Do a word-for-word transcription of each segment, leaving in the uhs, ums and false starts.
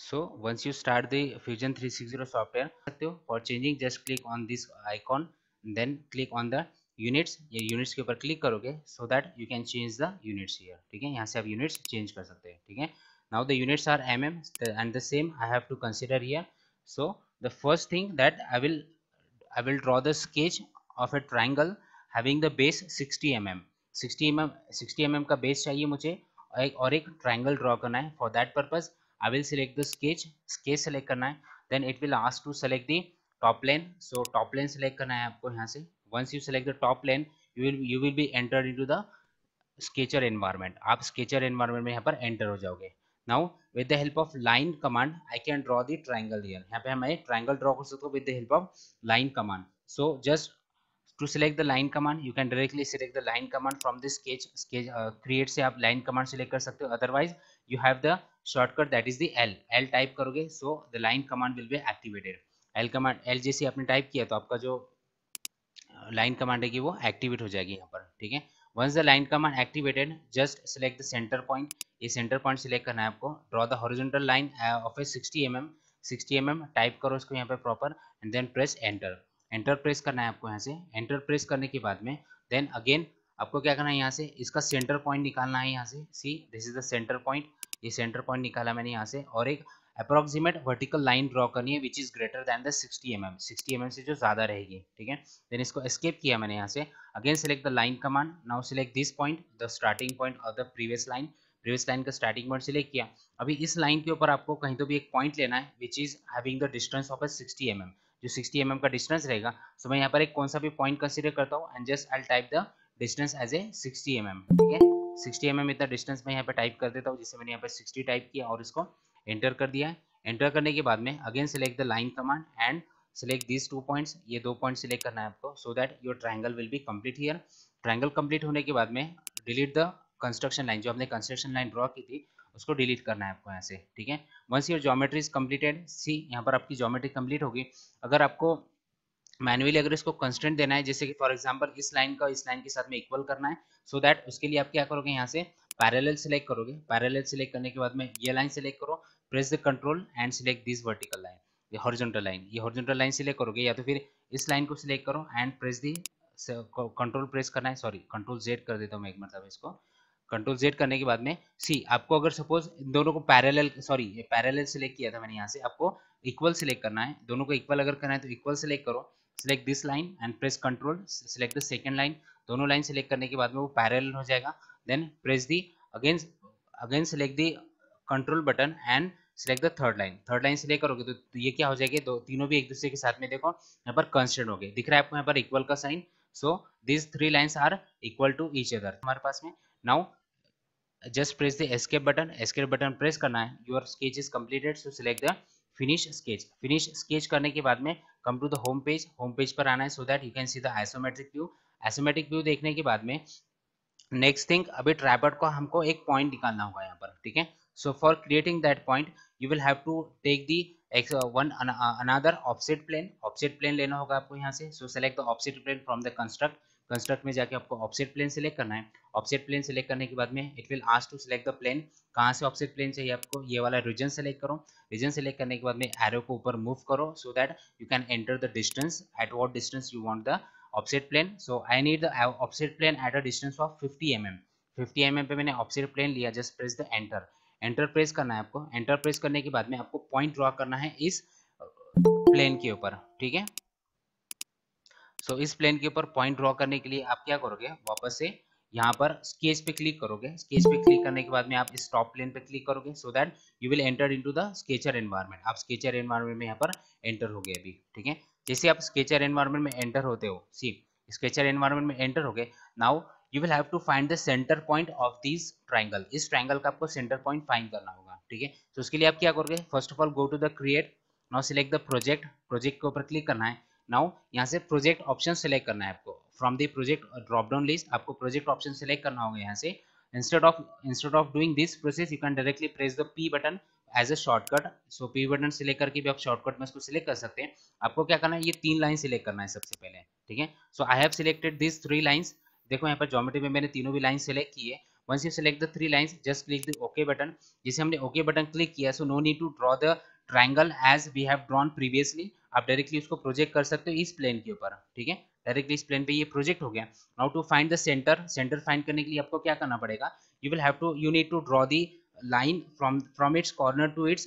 So once you start the Fusion three sixty software सकते हो for changing just click on this icon then click on the units, ये units के ऊपर click करोगे so that you can change the units here. ठीक है, यहाँ से आप units change कर सकते हैं. ठीक है, now the units are mm and the same I have to consider here. So the first thing that I will I will draw the sketch of a triangle having the base sixty mm. sixty mm sixty mm का base चाहिए मुझे और एक triangle draw करना है. For that purpose I will select the sketch. Sketch select करना है. Then it will ask to select the top plane. So top plane select करना है आपको यहाँ से. Once you select the top plane, you will you will be entered into the sketcher environment. आप sketcher environment में यहाँ पर enter हो जाओगे. Now with the help of line command, I can draw the triangle here. यहाँ पे हमें triangle draw कर सकते हो with the help of line command. So just to select the line command, you can directly select the line command from this sketch. Sketch uh, create से आप line command select कर सकते हो. Otherwise you have the shortcut that is the L. L type करोगे so the line command will be activated. L command L जैसे आपने type किया तो आपका जो line command है कि वो activate हो जाएगी यहाँ पर. ठीक है, once the line command activated, just select the center point. ये center point select करना है आपको. Draw the horizontal line of a sixty millimeter. sixty millimeter type करो इसको यहाँ पे proper and then press enter. Enter press करना है आपको यहाँ से. एंटर प्रेस करने के बाद में देन अगेन आपको क्या करना है, यहाँ से इसका सेंटर पॉइंट निकालना है. यहाँ से see this is the center point. ये सेंटर पॉइंट निकाला मैंने यहाँ से और एक अप्रोक्सीमेट वर्टिकल लाइन ड्रॉ करनी है which is greater than the sixty M M. Sixty M M से जो ज्यादा रहेगी. ठीक है, देन इसको एस्केप किया मैंने यहाँ से. Again select the line command. Now select this point the starting point of the previous line. Previous line का स्टार्टिंग पॉइंट सिलेक्ट किया. अभी इस लाइन के ऊपर आपको कहीं तो भी एक पॉइंट लेना है which is having the distance of a sixty M M. जो सिक्सटी एम एम का डिस्टेंस रहेगा. सो so मैं यहाँ पर एक कौन सा भी पॉइंट कंसीडर करता हूँ and just I type the distance as a sixty M M. ठीक है, सिक्सटी एम एम इतना डिस्टेंस मैं यहाँ पे टाइप कर देता हूँ. जिससे मैंने यहाँ पे सिक्सटी टाइप किया और इसको एंटर कर दिया है. एंटर करने के बाद में again select the line command and select this two points. ये दो पॉइंट सिलेक्ट करना है आपको so that your triangle will be complete here. Triangle complete होने के बाद में डिलीट द कंस्ट्रक्शन लाइन. जो हमने कंस्ट्रक्शन लाइन ड्रॉ की थी उसको डिलीट करना है आपको यहाँ से. ठीक है, once your geometry is completed, see यहाँ पर आपकी ज्योमेट्री कंप्लीट होगी. अगर आपको मैनुअली अगर इसको कंस्टेंट देना है, जैसे कि फॉर एग्जांपल इस लाइन का इस लाइन के साथ में इक्वल करना है, सो so दैट उसके लिए आप क्या करोगे, यहाँ से पैरेलल सिलेक्ट करोगे. पैरेलल सिलेक्ट करने के बाद में ये लाइन सिलेक्ट करो. Press the control and select this vertical line. ये हॉरिजॉन्टल लाइन, ये हॉरिजॉन्टल लाइन सिलेक्ट करोगे या तो फिर इस लाइन को सिलेक्ट करो and press the control press करना है. सॉरी कंट्रोल जेड कर देता हूँ मैं एक मतलब इसको. कंट्रोल जेड करने के बाद में सी आपको अगर सपोज इन दोनों को पैरेलल सॉरी ये पैरेलल सिलेक्ट किया था मैंने, यहाँ से आपको इक्वल सिलेक्ट करना है. दोनों को इक्वल अगर करना है तो इक्वल सिलेक्ट करो. Select this line and press control. Select the second line. दोनों लाइन सिलेक्ट करने के बाद में वो पैरेलल हो जाएगा. Then press the again again select the control button and select the third line. Third line select करोगे तो, तो ये क्या हो जाएगी, दो तीनों भी एक दूसरे के साथ में देखो यहाँ पर कंस्टेंट हो गए. दिख रहा है आपको यहाँ पर इक्वल का sign. So this three lines are equal to each other हमारे पास में. Now just press the escape button. escape button press करना है. your sketch is completed, so select the finish sketch. finish sketch करने के बाद में come to the home page. home page पर आना है so that you can see the isometric view. isometric view देखने के बाद में next thing अभी ट्राइपॉड को हमको एक point निकालना होगा यहाँ पर. ठीक है, so for creating that point you will have to take the X, uh, one uh, another offset plane. offset plane लेना होगा आपको यहाँ से. so select the offset plane from the construct. Construct में जाके आपको ऑफसेट प्लेन सिलेक्ट करना है. ऑफसेट प्लेन सिलेक्ट करने के बाद में it will ask to select the plane. कहाँ से ऑफसेट प्लेन चाहिए आपको, ये वाला रीजन सिलेक्ट करो. रीजन सिलेक्ट करने के बाद में एरो को ऊपर मूव करो so that you can enter the distance at what distance you want the offset plane. So I need the offset plane at a distance of fifty M M. Fifty M M पे मैंने offset plane लिया. Just press the enter. Enter press करना है आपको. Enter press करने के बाद में आपको पॉइंट ड्रॉ करना है इस प्लेन के ऊपर. ठीक है, सो so, इस प्लेन के ऊपर पॉइंट ड्रॉ करने के लिए आप क्या करोगे, वापस से यहाँ पर स्केच पे क्लिक करोगे. स्केच पे क्लिक करने के बाद में आप इस टॉप प्लेन पे क्लिक करोगे so that you will enter into the sketcher environment. आप स्केचर एनवायरनमेंट में यहाँ पर एंटर हो गए अभी. ठीक है, जैसे आप स्केचर एनवायरनमेंट में एंटर होते हो, सी स्केचर एनवायरनमेंट में एंटर हो गए. Now you will have to find the center point of this triangle. इस ट्राइंगल का आपको सेंटर पॉइंट फाइंड करना होगा. ठीक है, तो उसके लिए आप क्या करोगे, first of all go to the create. Now select the project. Project के ऊपर क्लिक करना है. नाउ यहाँ से प्रोजेक्ट ऑप्शन सेलेक्ट करना है आपको. From the project drop down list आपको प्रोजेक्ट ऑप्शन सेलेक्ट करना होगा यहाँ से. Instead of instead of doing this process you can directly press the P button as a shortcut. So P button select करके भी आप शॉर्टकट में इसको सिलेक्ट कर सकते हैं. आपको क्या करना है, ये तीन लाइन सिलेक्ट करना है सबसे पहले. ठीक है, so I have selected this three lines. देखो यहाँ पर ज्योमेट्री में मैंने तीनों भी लाइन सिलेक्ट की है. Once you select the three lines just click the okay button. जैसे हमने ओके बटन क्लिक किया so no need to draw the triangle as we have drawn previously. आप डायरेक्टली उसको प्रोजेक्ट कर सकते हो इस प्लेन के ऊपर, ठीक है, डायरेक्टली इस प्लेन पे ये प्रोजेक्ट हो गया। Now to find the center, center find करने के लिए आपको क्या करना पड़ेगा, you will have to you need to draw the line from from its corner to its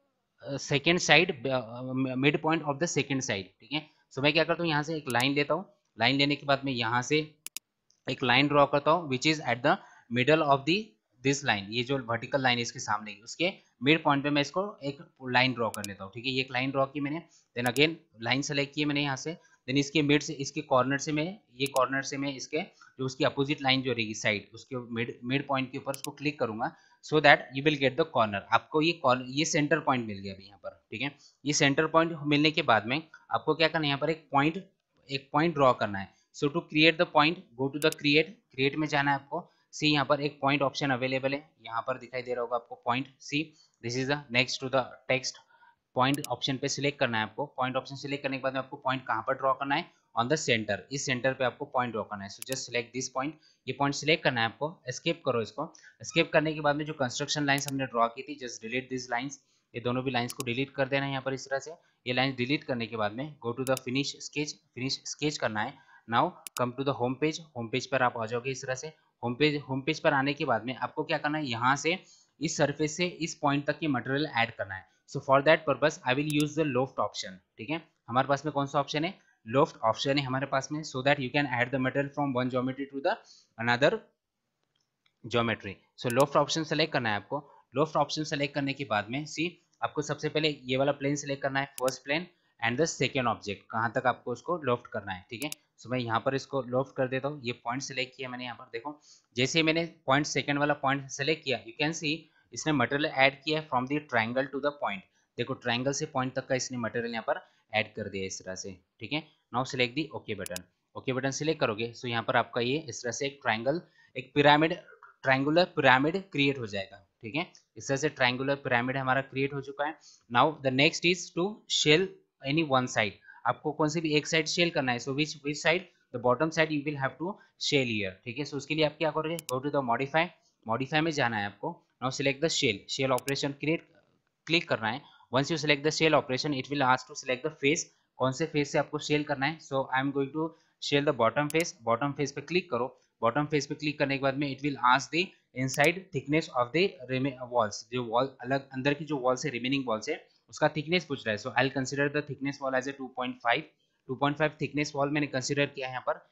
second side, mid point of the second side, ठीक है। सो मैं क्या करता हूँ, यहाँ से एक लाइन लेता हूँ, लाइन लेने के बाद मैं यहाँ से एक लाइन ड्रॉ करता हूँ which is at the middle of the this line, ये जो वर्टिकल लाइन है इसके सामने उसके मिड पॉइंट पे मैं इसको एक लाइन ड्रॉ कर लेता हूँ, ठीक है। ये एक लाइन ड्रॉ की मैंने, देन अगेन लाइन सेलेक्ट की मैंने यहाँ से, देन इसके मिड से इसके कॉर्नर से मैं ये कॉर्नर से मैं इसके जो उसकी अपोजिट लाइन जो रहेगी साइड उसके मिड मिड पॉइंट के ऊपर उसको क्लिक करूंगा so that you will get the corner. आपको ये ये सेंटर पॉइंट मिल गया अभी यहाँ पर, ठीक है। ये सेंटर पॉइंट मिलने के बाद में आपको क्या करना है, यहाँ पर एक पॉइंट एक पॉइंट ड्रॉ करना है। So to create the point go to the create, create में जाना है आपको। सी यहाँ पर एक पॉइंट ऑप्शन अवेलेबल है, यहाँ पर दिखाई दे रहा होगा आपको point, see this is the next to the text, point option पे सिलेक्ट करना है आपको। पॉइंट ऑप्शन सिलेक्ट करने के बाद में आपको पॉइंट कहाँ पर ड्रॉ करना है, ऑन द सेंटर, इस सेंटर पे आपको पॉइंट ड्रॉ करना है। So just select this point, ये पॉइंट सिलेक्ट करना है आपको, एस्केप करो इसको। एस्केप करने के बाद में जो कंस्ट्रक्शन लाइंस हमने ड्रॉ की थी जस्ट डिलीट दिस लाइंस, ये दोनों भी लाइंस को डिलीट कर देना है यहाँ पर इस तरह से। ये लाइंस डिलीट करने के बाद में go to the finish sketch, finish sketch करना है। Now come to the home page, home page पर आप आ जाओगे इस तरह से। होम पेज होम पेज पर आने के बाद में आपको क्या करना है, यहाँ से इस सरफेस से इस पॉइंट तक की मटेरियल ऐड करना है। So for that purpose I will use the loft option, ठीक है। हमारे पास में कौन सा ऑप्शन है, लोफ्ट ऑप्शन है हमारे पास में, so that you can add the material from one geometry to the another geometry. So loft option select करना है आपको। लोफ्ट ऑप्शन सेलेक्ट करने के बाद में सी आपको सबसे पहले ये वाला प्लेन सेलेक्ट करना है, first plane and the second object, कहाँ तक आपको उसको लोफ्ट करना है, ठीक है। सो मैं यहाँ पर इसको लोफ्ट कर देता हूँ। ये पॉइंट सेलेक्ट किया मैंने यहाँ पर, देखो जैसे मैंने पॉइंट सेकेंड वाला पॉइंट सेलेक्ट किया यू कैन सी इसने मटेरियल ऐड किया है from the triangle to the point. देखो ट्रायंगल से पॉइंट तक का इसने मटेरियल यहाँ पर ऐड कर दिया इस तरह से, ठीक है। Now select the okay button, okay button select करोगे सो यहाँ पर आपका ये इस तरह से एक ट्रायंगल, एक पिरामिड, ट्रायंगुलर पिरामिड क्रिएट हो जाएगा, ठीक है। इस तरह से ट्रायंगुलर पिरामिड हमारा क्रिएट हो चुका है। Now the next is to shell any one side, आपको कौन सी भी एक साइड शेल करना है। So which which side, the bottom side you will have to shell here, ठीक है। सो उसके लिए आप क्या करोगे, go to the modify, modify में जाना है आपको। Now select the shell, shell operation create click करना है। Once you select the shell operation it will ask to select the face, कौन से फेस से आपको शेल करना है। So I am going to shell the bottom face, bottom face पे click करो। बॉटम फेस पे क्लिक करने के बाद में it will ask the inside thickness of the walls, जो वॉल अलग अंदर की जो वॉल्स है रिमेनिंग वॉल्स है उसका थिकनेस पूछ रहा है। So I will consider the thickness wall as a two point five, two point five thickness wall मैंने कंसीडर किया है यहाँ पर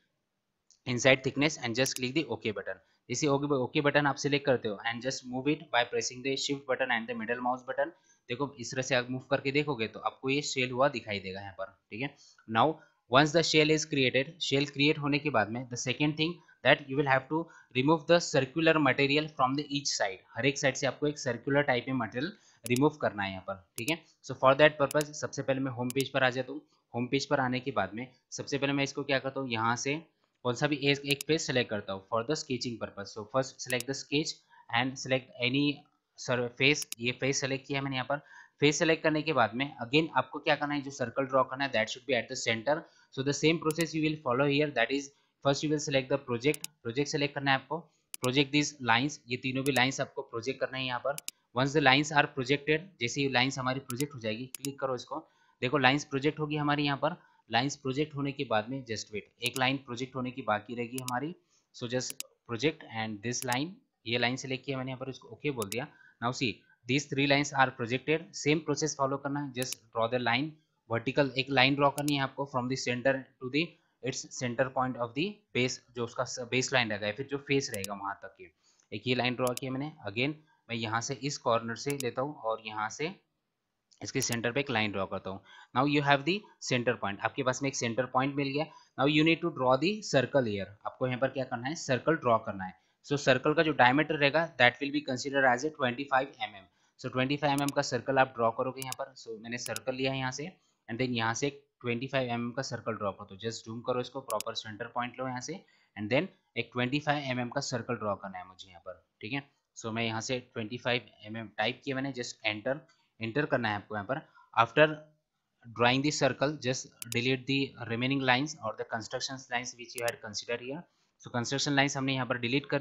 inside thickness and just click the okay button. इसी ओके बटन आप सिलेक्ट करते हो and just move it by pressing the shift button and the middle mouse button. देखो इस तरह से आप मूव करके देखोगे तो आपको ये शेल हुआ दिखाई देगा यहाँ पर, ठीक है। Now once the shell is created, shell create होने के बाद में the second thing that you will have to remove the circular material from the each side, हर एक साइड से आपको एक सर्कुलर टाइप में मटेरियल रिमूव करना है यहाँ पर, ठीक है। सो फॉर दैट पर्पज सबसे पहले मैं होम पेज पर आ जाता हूँ। होम पेज पर आने के बाद में सबसे पहले मैं इसको क्या करता हूँ, यहाँ से कौन सा भी एक एक पेज सेलेक्ट करता हूँ for the sketching purpose. So first select the sketch and select any surface, ये फेस सेलेक्ट किया मैंने यहाँ पर। फेस सेलेक्ट करने के बाद में अगेन आपको क्या करना है, जो सर्कल ड्रॉ करना है that should be at the centre. So the same process you will follow here, that is first you will select the project, project select करना है आपको। प्रोजेक्ट दिस लाइंस, ये तीनों भी लाइंस आपको प्रोजेक्ट करना है यहाँ पर। Once the lines are projected, जैसे ये लाइंस हमारी प्रोजेक्ट हो जाएगी क्लिक करो इसको। देखो लाइंस प्रोजेक्ट होगी हमारी यहाँ पर। लाइंस प्रोजेक्ट होने के बाद में जस्ट वेट, एक लाइन प्रोजेक्ट होने की बाकी रहेगी हमारी। So just project and this line, ये लाइन सेलेक्ट किया मैंने यहाँ पर, इसको ओके बोल दिया। Now see this three lines are projected, same process follow करना है। Just draw the line, vertical एक लाइन ड्रॉ करनी है आपको from the centre to the its centre point of the base, जो उसका बेस लाइन रहेगा फिर जो फेस रहेगा वहां तक की एक ये लाइन ड्रॉ किया मैंने। अगेन मैं यहाँ से इस कॉर्नर से लेता हूँ और यहाँ से इसके सेंटर पे एक लाइन ड्रॉ करता हूँ। Now you have the centre point, आपके पास में एक सेंटर पॉइंट मिल गया। Now you need to draw the circle here, आपको यहाँ पर क्या करना है, सर्कल ड्रॉ करना है। सो so, सर्कल का जो डायमीटर रहेगा that will be consider as a twenty five m m. So twenty five m M का सर्कल आप ड्रॉ करोगे यहाँ पर। सो so, मैंने सर्कल लिया है यहाँ से एंड देन यहाँ से एक ट्वेंटी फाइव एम एम का सर्कल ड्रॉ करो। तो जस्ट जूम करो इसको, प्रॉपर सेंटर पॉइंट लो यहाँ से एंड देन एक ट्वेंटी फाइव एम एम का सर्कल ड्रॉ करना है मुझे यहाँ पर, ठीक है। सो so, मैं यहाँ से twenty five m m type किया मैंने, जस्ट एंटर एंटर करना है आपको यहाँ पर। After drawing the circle, just delete the remaining lines or the construction lines which you had considered here. So construction lines हमने यहाँ पर delete कर दिए।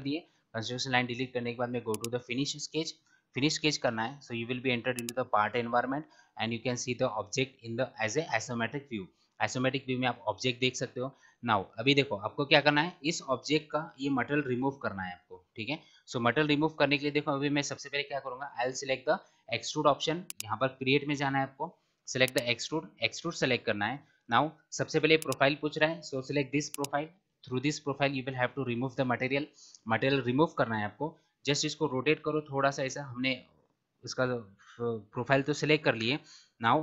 कंस्ट्रक्शन लाइन डिलीट करने के बाद में go to the finish sketch, finish sketch करना है। So you will be entered into the part environment and you can see the object in the as a isometric view. Isometric view में आप object देख सकते हो। Now अभी देखो आपको क्या करना है, इस ऑब्जेक्ट का ये मटेरियल रिमूव करना है आपको, ठीक है। सो मटेरियल रिमूव करने के लिए देखो अभी मैं सबसे पहले क्या करूंगा, I will select the extrude option, यहाँ पर क्रिएट में जाना है आपको, select the extrude, extrude select करना है। नाउ सबसे पहले प्रोफाइल पूछ रहा है, so select this profile, through this profile you will have to remove the material, material remove करना है आपको। जस्ट इसको रोटेट करो थोड़ा सा ऐसा, हमने उसका प्रोफाइल तो सिलेक्ट कर लिए। नाउ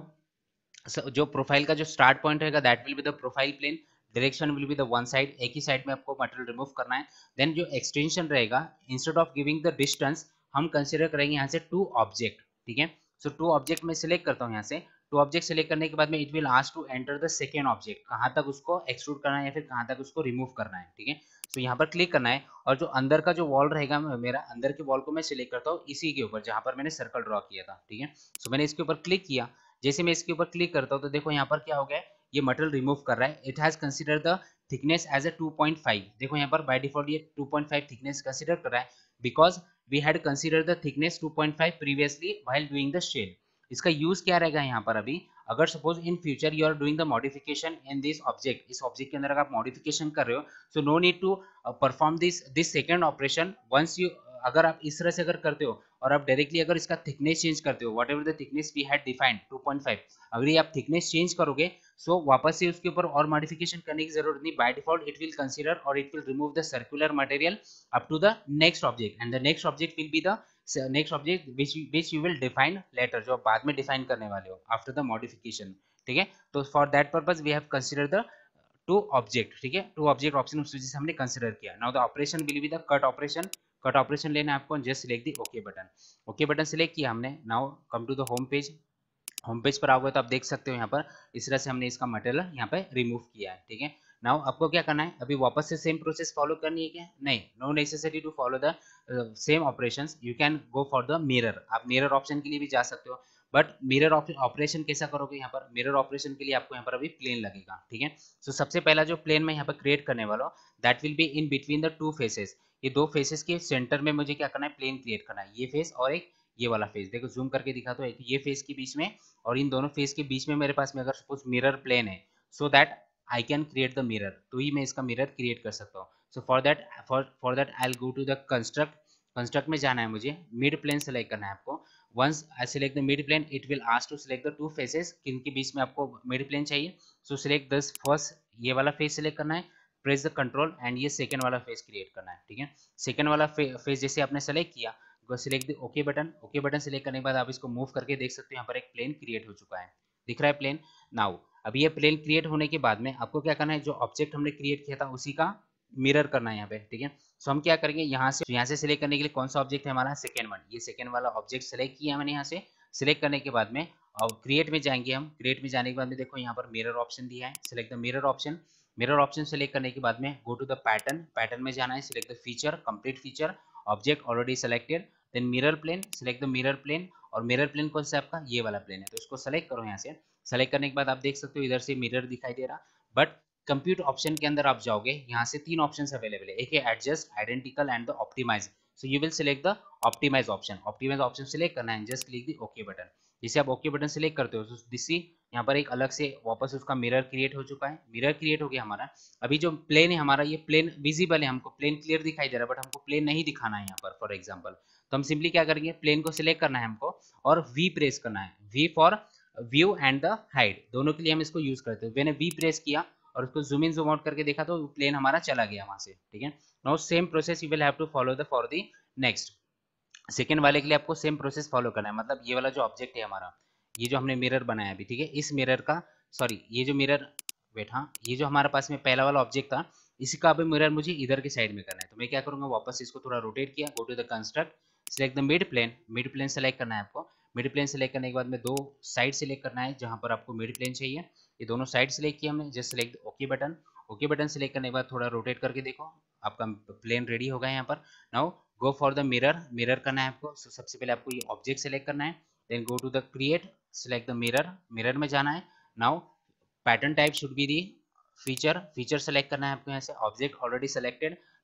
जो प्रोफाइल का जो स्टार्ट पॉइंट रहेगा that will be the profile plane, direction will be the one side, एक ही साइड में आपको मटेरियल रिमूव करना है। देन जो एक्सटेंशन रहेगा, instead of giving the distance हम कंसीडर करेंगे यहाँ से टू ऑब्जेक्ट, ठीक है। सो टू ऑब्जेक्ट में सिलेक्ट करता हूँ यहाँ से, टू ऑब्जेक्ट सिलेक्ट करने के बाद में it will ask to enter the second object, कहाँ तक उसको एक्सट्रूड करना है या फिर कहाँ तक उसको रिमूव करना है, ठीक है। तो यहाँ पर क्लिक करना है और जो अंदर का जो वॉल रहेगा मेरा, अंदर के वॉल को मैं सिलेक्ट करता हूँ इसी के ऊपर जहाँ पर मैंने सर्कल ड्रॉ किया था, ठीक है। सो मैंने इसके ऊपर क्लिक किया, जैसे मैं इसके ऊपर क्लिक करता हूँ तो देखो यहाँ पर क्या हो गया, ये मटेरियल रिमूव कर रहा है। It has consider the thickness as a two point five, देखो यहाँ पर बाय डिफॉल्ट ये two point five thickness consider कर रहा है, because we had consider the thickness two point five previously while doing the shell. इसका use क्या रहेगा यहाँ पर, अभी अगर suppose in future you are doing the modification in this object, इस ऑब्जेक्ट के अंदर अगर आप मॉडिफिकेशन कर रहे हो, so no need to perform this this second operation once you, अगर आप इस तरह से अगर करते हो और आप डायरेक्टली अगर इसका थिकनेस चेंज करते हो, whatever the thickness we had defined two point five, अगर ये आप थिकनेस चेंज करोगे सो so वापस से उसके ऊपर और मॉडिफिकेशन करने की जरूरत नहीं, by default it will consider और it will remove the circular material up to the next object and the next object will be the next object which which you will define later, जो बाद में define करने वाले हो after the modification, ठीक है। तो for that purpose we have consider the two object, ठीक है, टू ऑब्जेक्ट ऑप्शन उस वजह से हमने कंसीडर किया। Now the operation will be the cut operation, cut operation लेना है आपको, just select the okay button, okay button select किया हमने। Now come to the home page, home page पर आओगे तो आप देख सकते हो यहाँ पर इस तरह से हमने इसका मटेरियल यहाँ पे रिमूव किया है, ठीक है। नाउ आपको क्या करना है, अभी वापस से सेम प्रोसेस फॉलो करनी है क्या, नहीं, no necessity to follow the same operations, you can go for the mirror, आप मिरर ऑप्शन के लिए भी जा सकते हो, बट मिरर ऑपरेशन कैसा करोगे, यहाँ पर मिरर ऑपरेशन के लिए आपको यहाँ पर अभी प्लेन लगेगा, ठीक है। सो so, सबसे पहला जो प्लेन मैं यहाँ पर क्रिएट करने वाला हूँ that will be in between the two faces, ये दो फेसेस के सेंटर में मुझे क्या करना है, प्लेन क्रिएट करना है, ये फेस और एक ये वाला फेस, देखो जूम करके दिखा तो एक ये फेस के बीच में और इन दोनों फेस के बीच में मेरे पास में अगर सपोज मिरर प्लेन है, so that I can create the mirror, तो ही मैं इसका मिरर क्रिएट कर सकता हूँ। So for that for for that I will go to the construct, construct में जाना है मुझे, मिड प्लेन सेलेक्ट करना है आपको। Once I select the mid plane it will ask to select the two faces, किनके बीच में आपको मिड प्लेन चाहिए। सो सिलेक्ट दिस फर्स्ट, ये वाला फेस सिलेक्ट करना है, प्रेस द कंट्रोल एंड ये सेकंड वाला फेस क्रिएट करना है, ठीक है। सेकंड वाला फे, फेस जैसे आपने सेलेक्ट किया, select okay button, okay button select करने के बाद आप इसको मूव करके देख सकते हो यहाँ पर एक प्लेन क्रिएट हो चुका है, दिख रहा है प्लेन। नाउ अभी ये प्लेन क्रिएट होने के बाद में आपको क्या करना है, जो ऑब्जेक्ट हमने क्रिएट किया था उसी का मिरर करना है यहाँ पे, ठीक है। सो हम क्या करेंगे, यहाँ से यहाँ से सिलेक्ट करने के लिए कौन सा ऑब्जेक्ट है हमारा, सेकेंड वन, ये सेकेंड वाला ऑब्जेक्ट सिलेक्ट किया मैंने यहाँ से। सिलेक्ट करने के बाद में और क्रिएट में जाएंगे हम, क्रिएट में जाने के बाद में देखो यहाँ पर मिरर ऑप्शन दिया है, select the mirror option, mirror option select करने के बाद में go to the pattern, pattern में जाना है, select the feature, complete feature, object already selected, then mirror plane, select the mirror plane, और मिरर प्लेन कौन सा आपका, ये वाला प्लेन है, तो इसको सेलेक्ट करो यहाँ से। सेलेक्ट करने के बाद आप देख सकते हो इधर से मिरर दिखाई दे रहा, बट कंप्यूट ऑप्शन के अंदर आप जाओगे, यहाँ से तीन ऑप्शंस अवेलेबल है, एक है adjust, identical and the optimize. So you will select the optimize option, optimize option select करना है, just click the okay button. जिसे आप ओके बटन सिलेक्ट करते हो तो दिस यहाँ पर एक अलग से वापस उसका मिरर क्रिएट हो चुका है, मिरर क्रिएट हो गया हमारा। अभी जो प्लेन है हमारा, ये प्लेन विजिबल है, हमको प्लेन क्लियर दिखाई दे रहा है, बट हमको प्लेन नहीं दिखाना है यहाँ पर फॉर एग्जाम्पल। तो हम सिंपली क्या करेंगे, प्लेन को सिलेक्ट करना है हमको और वी प्रेस करना है, V for view and the height, दोनों के लिए हम इसको यूज करते हैं। मैंने वी प्रेस किया और उसको जूम इन जूम आउट करके देखा तो प्लेन हमारा चला गया वहां से, ठीक है। Now same process you will have to follow the for the next, second वाले के लिए आपको सेम प्रोसेस फॉलो करना है। मतलब ये वाला जो ऑब्जेक्ट है हमारा, ये जो हमने मिरर बनाया अभी, ठीक है, इस मिरर का सॉरी ये जो मिरर वेट हाँ ये जो हमारे पास में पहला वाला ऑब्जेक्ट था, इसी का अभी मिरर मुझे इधर के साइड में करना है। तो मैं क्या करूंगा, वापस इसको थोड़ा रोटेट किया, go to the construct, select the mid plane, mid plane select करना है आपको। मिड प्लेन सेलेक्ट करने के बाद में दो साइड सेलेक्ट करना है जहां पर आपको मिड प्लेन चाहिए, ये दोनों साइड सेलेक्ट किया हमने, just select okay button, okay button select करने के बाद थोड़ा रोटेट करके देखो आपका प्लेन रेडी होगा यहाँ पर। Now go for the mirror, mirror करना है आपको। so, सबसे पहले आपको ये ऑब्जेक्ट सेलेक्ट करना है, then go to the create, select the mirror, mirror में जाना है। Now pattern type should be the feature, feature select करना है आपको यहाँ से, object already selected,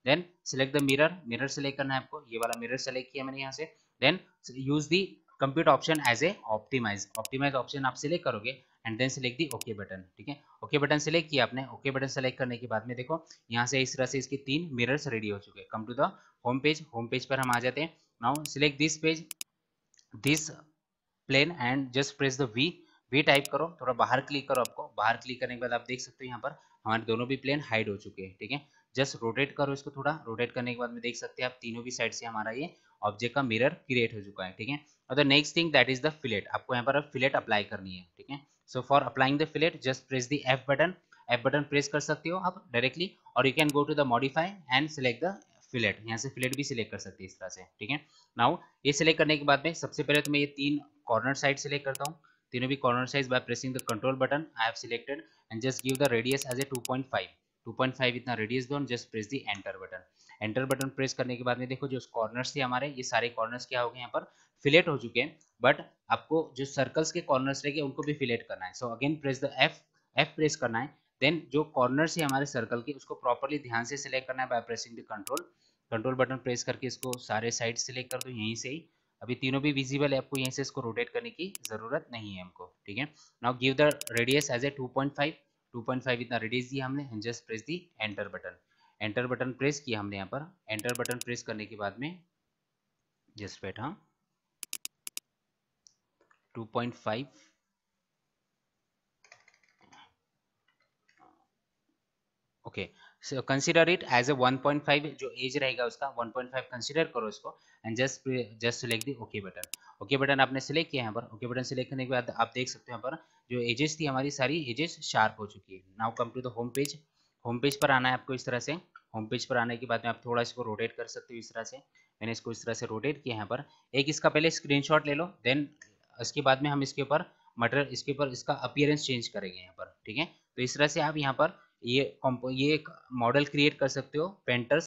then select the mirror, mirror select करना है आपको, ये वाला मिरर सेलेक्ट किया मैंने यहाँ से। Then use the compute option as a optimize, optimize option आप सिलेक्ट करोगे and then select the okay button. ठीक है, ओके बटन सिलेक्ट किया आपने। ओके बटन सेलेक्ट करने के बाद में देखो यहाँ से इस तरह से इसके तीन मिरर्स रेडी हो चुके हैं। Come to the home page, home page पर हम आ जाते हैं। Now select this page, this plane and just press the V, V type करो, थोड़ा बाहर क्लिक करो। आपको बाहर क्लिक करने के बाद आप देख सकते हो यहाँ पर हमारे दोनों भी प्लेन हाइड हो चुके हैं। ठीक है, जस्ट रोटेट करो इसको थोड़ा, रोटेट करने के बाद में देख सकते हैं आप तीनों भी साइड से हमारा ये ऑब्जेक्ट का मिरर क्रिएट हो चुका है। ठीक है, और the next thing that is the fillet, आपको यहाँ पर फिलेट अप्लाई करनी है। ठीक है, so for applying the fillet just press the F button, F button press कर सकते हो आप डायरेक्टली, और you can go to the modify and select the fillet, यहाँ से फिलेट भी सिलेक्ट कर सकते हैं इस तरह से। ठीक है, नाउ ये सिलेक्ट करने के बाद में सबसे पहले तो मैं ये तीन कॉर्नर साइड सिलेक्ट करता हूँ, तीनों भी corner size by pressing the control button I have selected and just give the radius as a two point five, two point five इतना रेडियस दो, just press the enter button. Enter button press करने के बाद में देखो जो corners थे हमारे, ये सारे कॉर्नर्स क्या हो गए यहाँ पर फिलेट हो चुके हैं, बट आपको जो सर्कल्स के कॉर्नर्स रहेंगे उनको भी फिलेट करना है। So again press the F, F press करना है। देन जो कॉर्नर्स है हमारे सर्कल के उसको प्रॉपरली ध्यान से सिलेक्ट करना है by pressing the control, control button press करके इसको सारे साइड सिलेक्ट कर दो यहीं से ही। अभी तीनों भी विजिबल है, आपको यहीं से इसको रोटेट करने की जरूरत नहीं है हमको। ठीक है, now give the radius as a two point five, two point five इतना रेडियस दिया हमने and just press the enter button. Enter button press किया हमने यहाँ पर, एंटर बटन प्रेस करने के बाद में जस्ट वेट, हाँ two point five, okay, so consider it as a one point five, जो एज रहेगा उसका वन पॉइंट फाइव कंसीडर करो इसको and just just select the okay button. Okay button आपने सिलेक्ट किया यहाँ पर, ओके बटन सिलेक्ट करने के बाद आप देख सकते हो यहाँ पर जो एजेस थी हमारी सारी एजेस शार्प हो चुकी है। Now come to the home page, home page पर आना है आपको इस तरह से। होम पेज पर आने के बाद में आप थोड़ा इसको रोटेट कर सकते हो इस तरह से, मैंने इसको इस तरह से रोटेट किया यहाँ पर। एक इसका पहले स्क्रीनशॉट ले लो, देन इसके बाद में हम इसके ऊपर मटेरियल, इसके ऊपर इसका अपीयरेंस चेंज करेंगे यहाँ पर। ठीक है, तो इस तरह से आप यहाँ पर ये ये एक मॉडल क्रिएट कर सकते हो पेंटर